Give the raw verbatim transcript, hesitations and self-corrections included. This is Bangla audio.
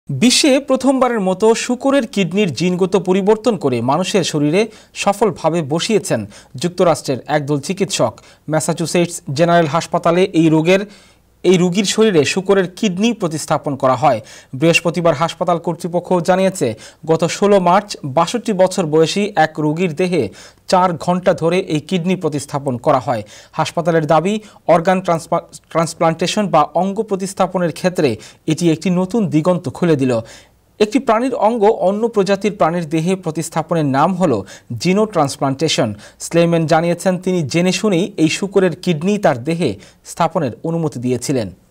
বিশ্বে প্রথমবারের মতো শূকরের কিডনির জিনগত পরিবর্তন করে মানুষের শরীরে সফলভাবে বসিয়েছেন যুক্তরাষ্ট্রের একদল চিকিৎসক। ম্যাসাচুসেটস জেনারেল হাসপাতালে এই রোগের এই রোগীর শরীরে শূকরের কিডনি প্রতিস্থাপন করা হয়। বৃহস্পতিবার হাসপাতাল কর্তৃপক্ষ জানিয়েছে, গত ষোলো মার্চ বাষট্টি বছর বয়সী এক রোগীর দেহে চার ঘন্টা ধরে এই কিডনি প্রতিস্থাপন করা হয়। হাসপাতালের দাবি, অর্গান ট্রান্সপ্লান্টেশন বা অঙ্গ প্রতিস্থাপনের ক্ষেত্রে এটি একটি নতুন দিগন্ত খুলে দিল। একটি প্রাণীর অঙ্গ অন্য প্রজাতির প্রাণীর দেহে প্রতিস্থাপনের নাম হল জিনো ট্রান্সপ্লান্টেশন। স্লেইম্যান জানিয়েছেন, তিনি জেনে শুনেই এই শূকরের কিডনি তার দেহে স্থাপনের অনুমতি দিয়েছিলেন।